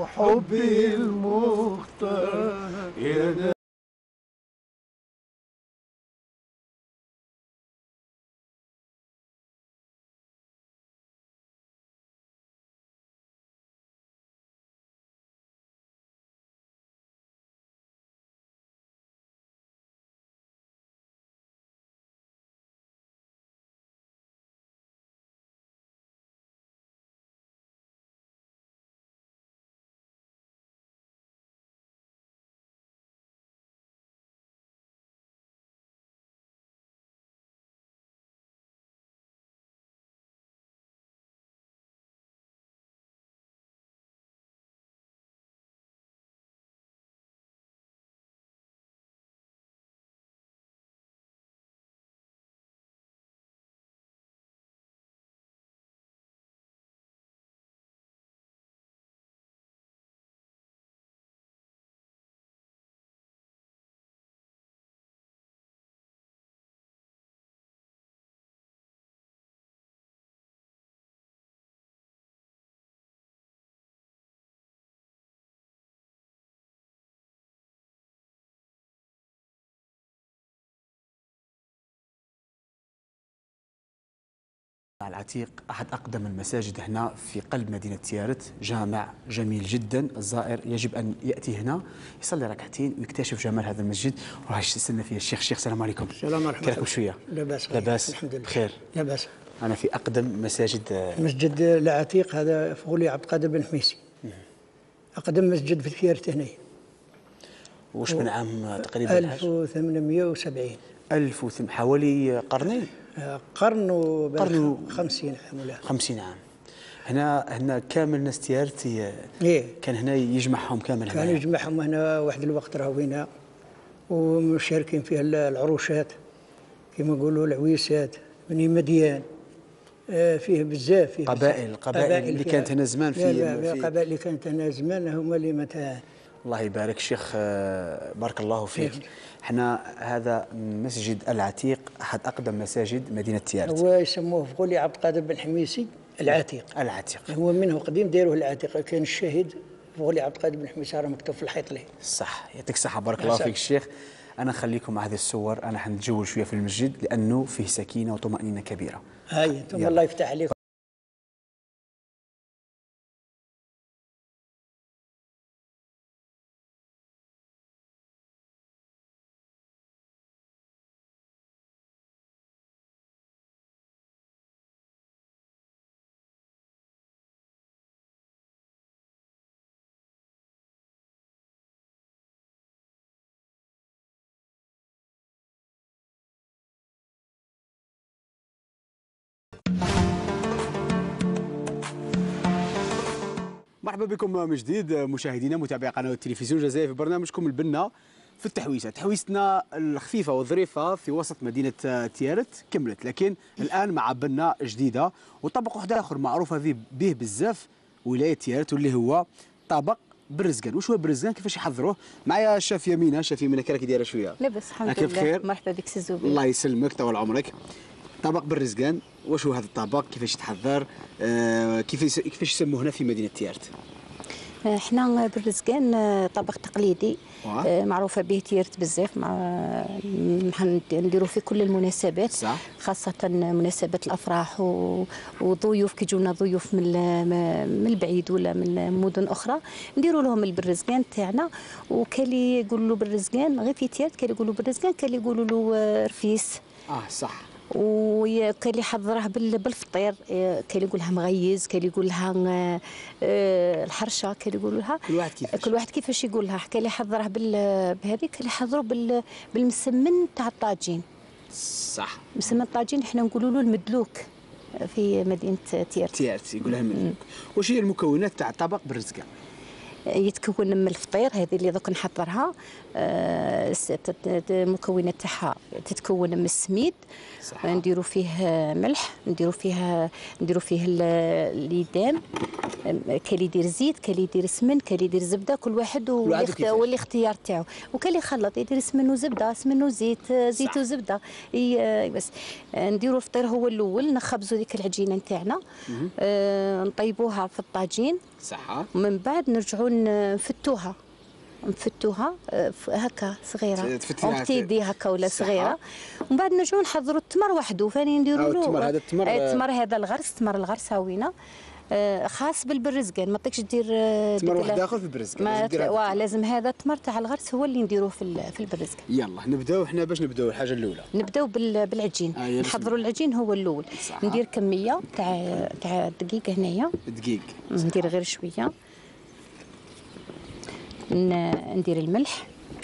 حبي المختار يا العتيق أحد أقدم المساجد هنا في قلب مدينة تيارت، جامع جميل جدا. الزائر يجب أن يأتي هنا يصلي ركعتين ويكتشف جمال هذا المسجد. وراح يستنى فيه الشيخ. السلام عليكم. السلام ورحمة الله. كيفكم شوية؟ لاباس. لاباس الحمد لله بخير. لاباس. أنا في أقدم مساجد مسجد العتيق هذا في غولي عبد القادر بن حميسي، أقدم مسجد في تيارت هنا. وش من عام تقريبا؟ 1870. حوالي قرنين. قرن و 50 عام ولا 50 عام. هنا كامل ناس تيارت كان هنا يجمعهم كامل. كان يجمعهم هنا واحد الوقت راهو هنا، ومشاركين فيه العروشات كما نقولوا العويسات من مديان، فيه بزاف، فيه قبائل اللي كانت هنا زمان. في قبائل اللي كانت هنا زمان هما اللي متى. الله يبارك شيخ، بارك الله فيك. احنا هذا مسجد العتيق احد اقدم مساجد مدينه تيارت. هو يسموه في غولي عبد القادر بن حميسي العتيق. هو منه قديم دايروه العتيق. كان الشاهد في غولي عبد القادر بن حميسي راه مكتوب في الحيط له. صح، يعطيك الصحه. بارك الله فيك الشيخ. انا نخليكم مع هذه الصور، انا حنتجول شويه في المسجد لانه فيه سكينه وطمانينه كبيره. هاي ثم الله يفتح عليكم. مرحبا بكم من جديد مشاهدينا متابعي قناه التلفزيون الجزائري في برنامجكم البنه في التحويسه. تحويستنا الخفيفه والظريفه في وسط مدينه تيارت كملت، لكن الان مع بنه جديده وطبق واحد اخر معروف به بزاف ولايه تيارت، واللي هو طبق بالرزقان. وش هو بالرزقان؟ كيفاش يحضروه؟ معايا الشاف يمينه. شاف يمينه كي راكي دايره شويه؟ لاباس الحمد لله. بخير؟ مرحبا بك سي زوبي. الله يسلمك طول عمرك. طبق بالرزقان، واش هو هذا الطبق؟ كيفاش يتحضر؟ كيفاش يسموه هنا في مدينه تيارت؟ احنا بالرزقان طبق تقليدي معروفه به تيارت بزاف، نديروا في كل المناسبات. صح. خاصه مناسبات الافراح وضيوف كي يجونا ضيوف من البعيد ولا من مدن اخرى نديروا لهم البرزقان تاعنا. وكالي يقولوا له بالرزقان غير في تيارت، كالي يقولوا بالرزقان، كالي يقولوا له رفيس. صح. وكان اللي يحضره بالفطير، كان اللي يقولها مغيز، كان اللي يقولها الحرشه، كان اللي يقولها كل واحد كيفاش يقولها. كان اللي يحضره بهذيك، كان اللي يحضروا بالمسمن تاع الطاجين. صح. مسمن الطاجين احنا نقولوا له المدلوك في مدينه تيارت يقولها المدلوك. واش هي المكونات تاع الطبق بالرزقان؟ يتكون من الفطير هذه اللي دوك نحضرها. المكونات تاعها تتكون من السميد، نديروا فيه ملح، نديروا فيه الليدام، كاين اللي يدير زيت، كاين اللي يدير سمن، كاين اللي يدير زبده، كل واحد والاختيار تاعو. وكاين اللي يخلط يدير سمن وزبده، سمن وزيت، زيت وزبده. بس نديروا الفطير هو الاول، نخبزوا ديك العجينه نتاعنا، نطيبوها في الطاجين. صح. ومن بعد نرجعوا نرجعوا نفتوها هكا صغيره تفتيها تيدي هكا ولا صحة. صغيره، ومن بعد نرجعوا نحضروا التمر وحده، ثاني نديروا له التمر هذا التمر هذا الغرس، تمر الغرس هاوينا خاص بالبرزقان، ما تقدرش دير تمر واحد اخر في البرزقان. لازم هذا التمر تاع الغرس هو اللي نديروه في البرزقان. يلا نبداو حنا. باش نبداو الحاجه الاولى نبداو بالعجين. نحضروا العجين هو الاول. ندير كميه تاع الدقيق هنايا. دقيق ندير غير شويه. ندير الملح،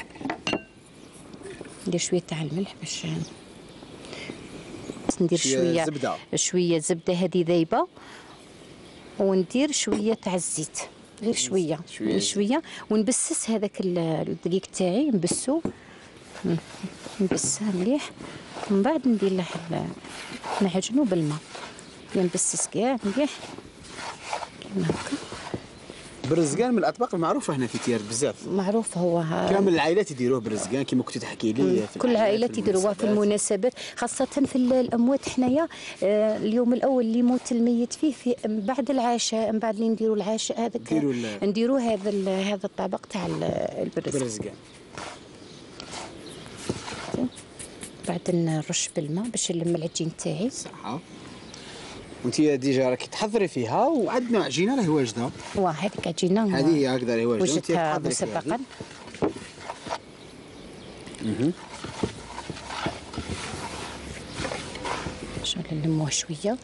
ندير شويه تاع الملح باش ندير شويه زبده هذه ذايبه، وندير شويه تاع الزيت، غير شويه ونبسس هذاك الدقيق تاعي، نبسه مليح، ومن بعد ندير له نعجنو بالماء، نبسس كاع مليح كيما هكا. برزقان من الاطباق المعروفه هنا في تيار بزاف، معروف هو كامل العائلات يديروه برزقان كما كنت تحكي لي. كل العائلات يديروها في المناسبات، خاصه في الاموات. حنايا اليوم الاول اللي يموت الميت فيه في بعد العشاء، من بعد اللي نديروا العشاء هذاك نديروا هذا الطبق تاع البرزقان. بعد نرش بالماء باش نلم العجين تاعي. صح. وانت ديجا راكي تحضري فيها، وعندنا عجينه راهي واجده. هذيك عجينه هذه هي هكذا راهي واجده، وجدتها مسبقا. شغل نلموه شويه.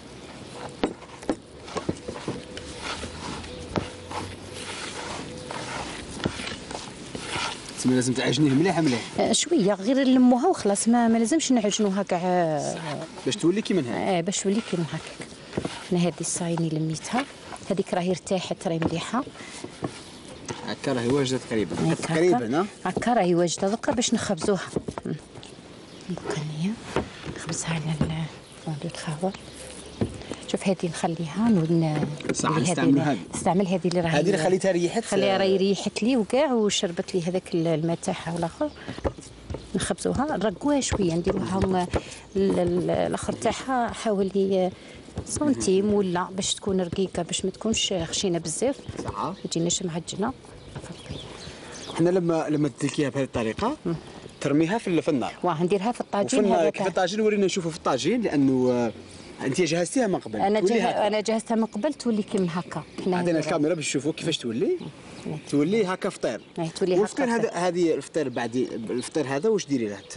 تسمى لازم تعجنيه مليح شويه، غير نلموها وخلاص، ما لازمش نعجنوها كاع باش تولي كيما هكا. باش تولي كيما هكاك. انا هذه الصايني لميتها، هذيك راهي ارتاحت، راهي مليحه هكا، راهي واجده تقريبا. هكا راهي واجده. دوكا باش نخبزوها، دوكا هي نخبزها على فوند الخضر. شوف هذه نخليها نستعمل هذه اللي راهي. هذه اللي خليتها ريحت، خليها راهي ريحت لي وكاع، وشربت لي هذاك الماء تاعها والاخر. نخبزوها، نرقوها شويه، نديروها الاخر تاعها حوالي سنتيم ولا، باش تكون رقيقه، باش ما تكونش خشينه بزاف. صح. ما تجيناش معجنه. حنا لما تدلكيها بهذه الطريقه ترميها في النار. نديرها في الطاجين. كيف الطاجين ورينا نشوفوا في الطاجين، لانه انت جهزتيها من قبل. انا جهزتها من قبل، تولي كيما هكا. عطينا الكاميرا باش نشوفوا كيفاش تولي هكا فطير. والفطير هذه الفطير بعد الفطير هذا واش ديري له؟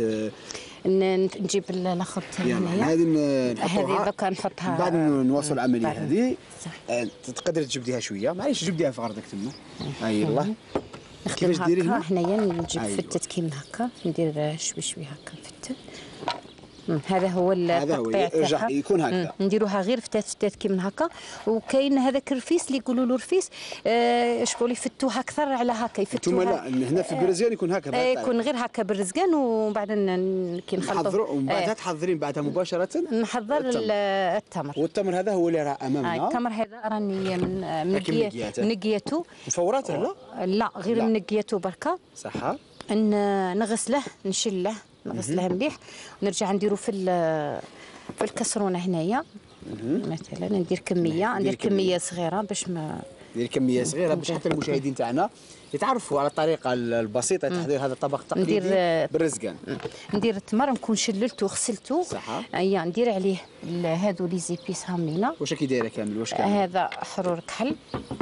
نجيب الاخر تاعي هنايا. هذه دوكا نحطها بعد نواصل العمليه هذه. تقدري تجبديها شويه، معليش جبديها في غردك تما. هاي يلاه كيفاش ديري هنا؟ حنايا نجيب فتت كيما هكا، ندير شوي هكا فتت. هذا هو التقطيع تاعها، يكون هكذا. نديروها غير فتات كيما هكا. وكاين هذاك الرفيس اللي يقولوا له رفيس، شغل يفتوها اكثر على هكا، يفتوها. لا هنا في البرزقان يكون هكا. يكون غير هكا بالرزقان، وبعد كي نخلطوا ومن بعدها تحضرين بعدها مباشره. نحضر التمر. والتمر هذا هو اللي راه امامنا. التمر هذا راني من نقيته. مفورته؟ لا غير من نقيته بركه. صح. نغسله، نشله، نغسلها مليح، ونرجع نديرو في الكسرونه هنايا. مثلا ندير كميه صغيره باش ما ندير كميه صغيره باش حتى المشاهدين تاعنا يتعرفوا على الطريقه البسيطه لتحضير هذا الطبق التقليدي بالرزقان. ندير التمر نكون شللته وغسلته. صح. ندير عليه هادو لي زيبيس هاملينا. واش راكي دايره كامل؟ واش كامل؟ هذا حرور كحل،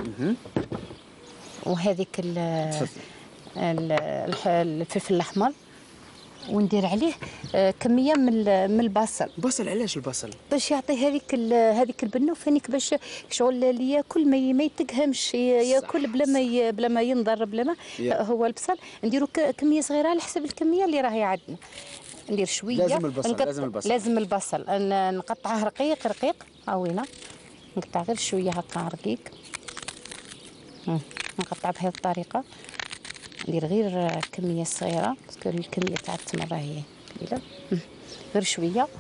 وهذيك الفلفل الاحمر، وندير عليه كميه من البصل. علاش البصل؟ باش يعطي هذيك البنه، وفانيك باش شغل اللي ياكل ما يتقهمش، ياكل بلا ما ينضر بلا ما. هو البصل نديرو كميه صغيره على حسب الكميه اللي راهي عندنا. ندير شويه. لازم البصل نقطعه رقيق هاوينا، نقطع غير شويه هكا رقيق. نقطع بهذه الطريقه، ندير غير كميه صغيره باسكو الكميه تاع التمر راهي قليله. غير شويه.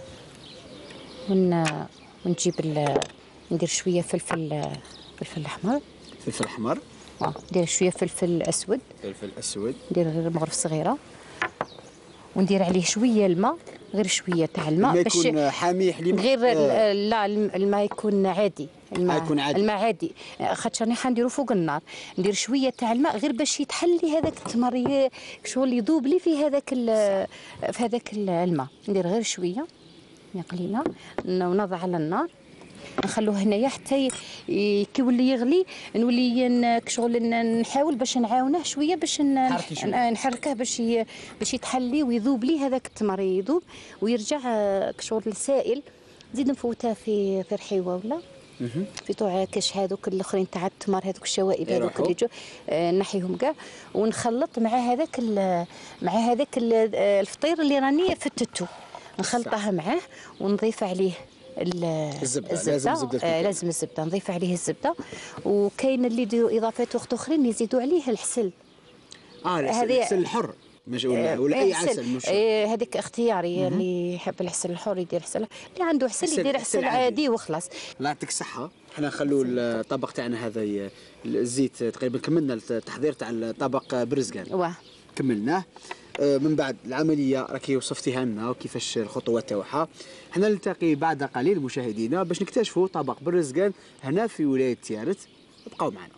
ونجيب ندير شويه فلفل احمر. ندير شويه فلفل اسود. فلفل اسود. ندير غير مغرف صغيره، وندير عليه شويه الماء غير شويه تاع الماء ما باش يكون حامي حليب غير لا الماء يكون عادي. يكون عادي. الماء عادي، خاطر راني حنديرو فوق النار، ندير شويه تاع الماء غير باش يتحلي هذاك التمر شغل يذوب لي في هذاك الماء. ندير غير شويه قليله ونضع على النار، نخلوه هنايا حتى كي يولي يغلي نولي شغل نحاول باش نعاونه شويه باش نحركه باش يتحلي ويذوب لي هذاك التمر، يذوب ويرجع شغل السائل. نزيد نفوته في رحيوه ولا في توع كاش هذوك الاخرين تاع التمر، هذوك الشوائب هذوك اللي جو نحيهم كاع ونخلط مع هذاك الفطير اللي راني فتته، نخلطها معاه ونضيف عليه الزبده. لازم الزبده نضيف عليه الزبده. وكاين اللي يديروا اضافات اخرين يزيدوا عليه العسل. العسل الحر مش ولا اي عسل مش هذيك اختياري، اللي يحب العسل الحر يدير عسل، اللي عنده عسل يدير عسل عادي وخلاص. الله يعطيك الصحه. حنا نخلوا الطبق تاعنا هذا الزيت تقريبا كملنا التحضير تاع الطبق برزقان. كملناه. من بعد العمليه راكي وصفتيها لنا وكيفاش الخطوات تاعها. حنا نلتقي بعد قليل مشاهدينا باش نكتشفوا طبق برزقان هنا في ولايه تيارت. ابقوا معنا.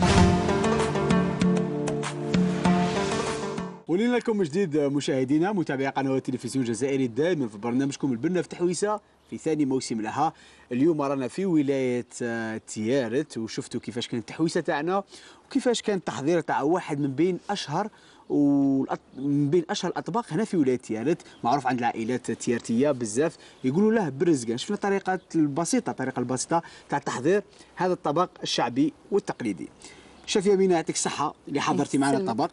ولينا لكم جديد مشاهدينا متابعي قنوات التلفزيون الجزائري الدائم في برنامجكم البنه في تحويسه في ثاني موسم لها. اليوم رانا في ولايه تيارت وشفتوا كيفاش كانت التحويسه تاعنا وكيفاش كان التحضير تاع واحد من بين اشهر الاطباق هنا في ولايه تيارت، معروف عند العائلات التيارتيه بزاف يقولوا له برزقان. شفنا الطريقه البسيطه تاع تحضير هذا الطبق الشعبي والتقليدي. شاف يمينة يعطيك الصحه اللي حضرتي معنا الطبق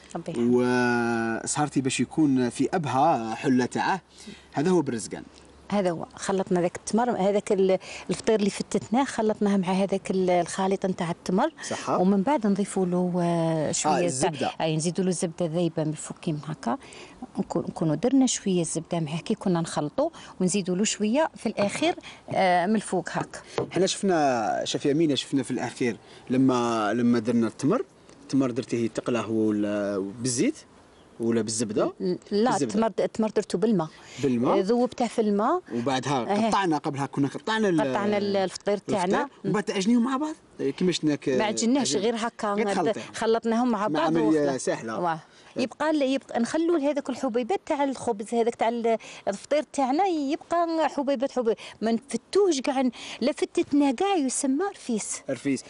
وسهرتي باش يكون في ابهى حله تاعه. هذا هو برزقان. هذا هو خلطنا ذاك التمر، هذاك الفطير اللي فتتناه خلطناه مع هذاك الخليط نتاع التمر صحة. ومن بعد نضيفوا له شويه الزبده. نزيدوا له الزبده ذايبه من الفوق كيما هكا، نكونوا درنا شويه الزبده معاه كي كنا نخلطوا ونزيدوا له شويه في الاخير من الفوق هكا. حنا شفنا شاف يمينة شفنا في الاخير لما درنا التمر درتيه تقلاه بالزيت ولا بالزبده؟ لا التمر درته بالماء ذوبته في الماء وبعدها قطعنا قبلها كنا قطعنا الفطير تاعنا وبعد تعجنيهم مع بعض كيما شفنا ما عجناهش غير هكا خلطناهم مع بعض عمليه سهله. يبقى نخلوا هذاك الحبيبات تاع الخبز هذاك تاع الفطير تاعنا يبقى حبيبات ما نفتوش كاع، لا فتتناه كاع يسمى رفيس.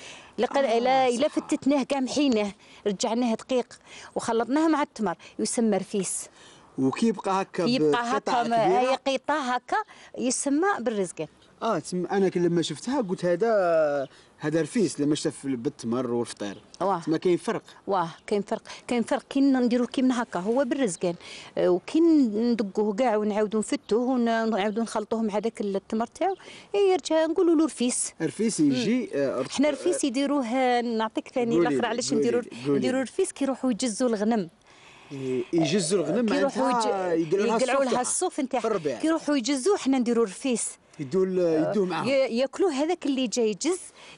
لا فتتناه كاع محيناه رجعناه دقيق وخلطناه مع التمر يسمى رفيس. وكي يبقى هكا هي قطع هكا يسمى بالرزقان. انا لما شفتها قلت هذا رفيس لما شاف بالتمر والفطير. ما كاين فرق. كاين فرق كي نديروه كيما هكا هو بالرزقان، وكي ندقوه كاع ونعاودوا نفتوه ونعاودوا نخلطوه مع هذاك التمر تاعو يرجع نقولوا له رفيس يجي. حنا رفيس يديروه. نعطيك ثاني الاخر علاش نديروا رفيس كي يروحوا يجزوا الغنم. يجزوا الغنم معناتها يقلعوا لها الصوف نتاعها كي يروحوا يجزوه حنا نديروا رفيس يدوه معاهم ياكلوه. هذاك اللي جاي يجز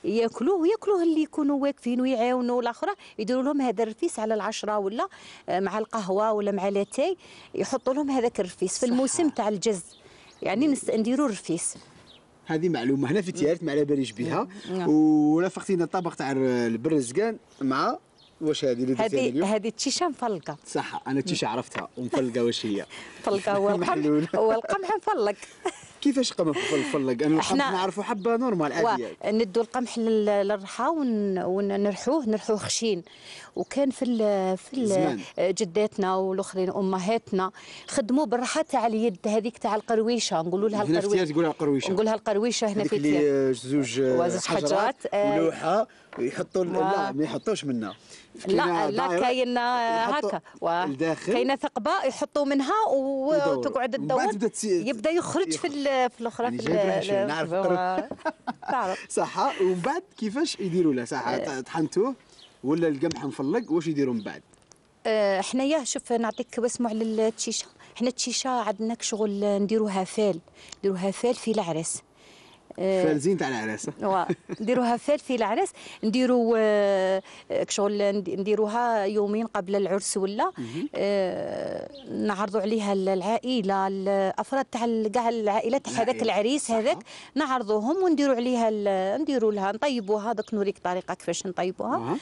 ياكلوه اللي يكونوا واقفين ويعاونوا الاخرى يديروا لهم هذا الرفيس على العشره ولا مع القهوه ولا مع لاتاي يحطوا لهم هذاك الرفيس في الموسم تاع الجز يعني نديروا الرفيس. هذه معلومه هنا في تيارت ما على باليش بها. ورافقتينا الطبق تاع البرزقان مع واش هذه اللي درتيها اليوم؟ هذه التيشه مفلقه. صح انا التيشه عرفتها ومفلقه واش هي؟ مفلقه هو القمح مفلق. كيفاش قمح مفلق؟ انا القمح نعرفه حبه نورمال عاديه. ندوا القمح للرحى ونرحوه خشين. وكان في جداتنا والاخرين امهاتنا خدموا بالرحى تاع اليد هذيك تاع القرويشه نقولوا لها القرويشه. نقولها القرويشه هنا في تيار. زوج حجرات ولوحه ويحطوا لا ما يحطوش منها. لا كاين هكا كاينه ثقبه يحطوا منها وتقعد تدور يبدا يخرج في الاخرى تعرف صح. ومن بعد كيفاش يديروا له صح طحنتوه ولا القمح مفلق واش يديروا من بعد؟ حنايا شوف نعطيك واسمع على التشيشه. حنا التشيشه عندنا شغل نديروها فال في العرس. فالزين تاع العراس. نديروها فال في العراس، نديروا شغل نديروها يومين قبل العرس ولا نعرضوا عليها العائله، الافراد تاع كاع العائله تاع هذاك العريس هذاك، نعرضوهم ونديروا عليها نديروا لها نطيبوها. دوك نوريك طريقه كيفاش نطيبوها.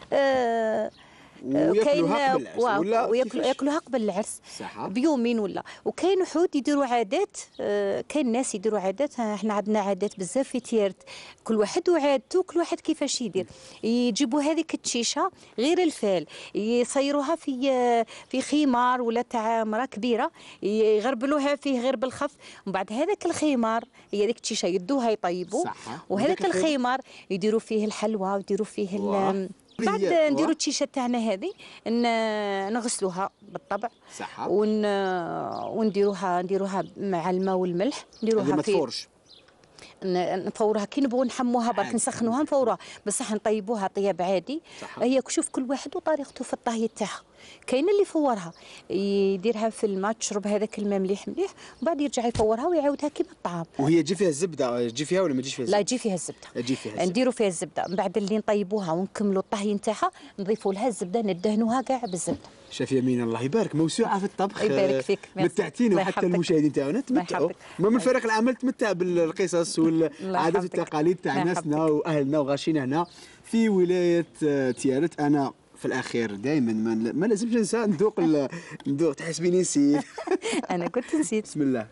وياكلوها قبل العرس ولا ياكلوها قبل العرس صح بيومين ولا. وكاين وحود يديروا عادات، كاين ناس يديروا عادات. احنا عندنا عادات بزاف في تيارت، كل واحد وعادته، كل واحد كيفاش يدير. يجيبوا هذيك التشيشه غير الفال، يصيروها في خمار ولا تاع مرا كبيره، يغربلوها فيه غير بالخف. ومن بعد هذاك الخمار هي هذيك التشيشه يدوها يطيبوا، وهذاك الخمار يديروا فيه الحلوى ويديروا فيه بعد نديروا التشيشه تاعنا هذه نغسلوها بالطبع صح، ونديروها مع الماء والملح، نديروها ما تفورش، نفوروها كي نبغوا نحموها برك نسخنوها نفوروها، بصح نطيبوها طياب عادي. هي شوف كل واحد وطريقته في الطهي تاعها. كاين اللي يفورها يديرها في الماء تشرب هذاك الماء مليح مليح، ومن بعد يرجع يفورها ويعاودها كيما الطعام. وهي تجي فيها الزبده، تجي فيها ولا ما تجيش فيها الزبده؟ لا يجي فيها الزبده، تجي فيها الزبده. نديروا فيها الزبده من بعد اللي نطيبوها ونكملوا الطهي نتاعها، نضيفوا لها الزبده ندهنوها كاع بالزبده. شاف يمين الله يبارك، موسوعه في الطبخ. يبارك فيك، متعتينا وحتى المشاهدين تاعنا تمتعوا. ما من فريق العمل تمتع بالقصص والعادات والتقاليد تاع ناسنا واهلنا وغاشينا هنا في ولايه تيارت. انا في الاخير دائما ما لازمش ننسى ندوق تحسبيني نسيت. انا كنت نسيت. بسم الله.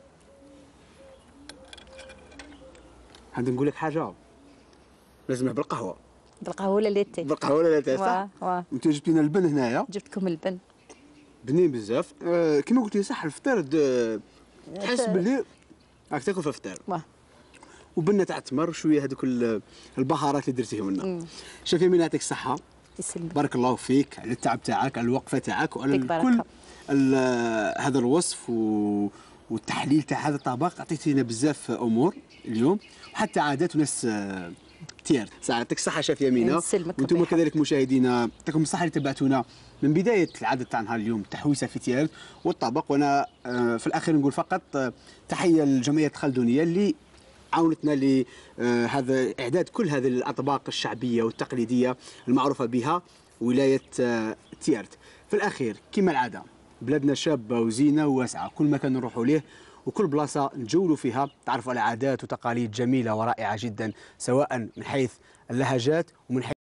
عندي نقول لك حاجه، لازم بالقهوه. بالقهوه ولا لاتيه؟ بالقهوه ولا لاتيه صح؟ انت جبت لنا البن هنايا. جبتكم البن بنين بزاف. كما قلت لي صح الفطار تحس باللي راك تاكل في الفطار. وبنه تاع التمر وشويه هذوك البهارات اللي درتيهم لنا. شوفي يمين يعطيك الصحه. بارك الله فيك على التعب تاعك، على الوقفه تاعك، وعلى كل هذا الوصف والتحليل تاع هذا الطبق. عطيتينا بزاف امور اليوم، وحتى عادات وناس تيارت. يعطيك الصحه شاف يمينه. وانتم كذلك مشاهدينا يعطيكم الصحه اللي تبعتونا من بدايه العدد تاع نهار اليوم تحويسه في تيارت والطبق. وانا في الاخير نقول فقط تحيه للجمعيه الخلدونيه اللي عاونتنا لهذا اعداد كل هذه الاطباق الشعبيه والتقليديه المعروفه بها ولايه تيارت. في الاخير كما العاده بلادنا شابه وزينه وواسعه، كل مكان نروحوا ليه وكل بلاصه نجولوا فيها تعرفوا على عادات وتقاليد جميله ورائعه جدا، سواء من حيث اللهجات ومن حيث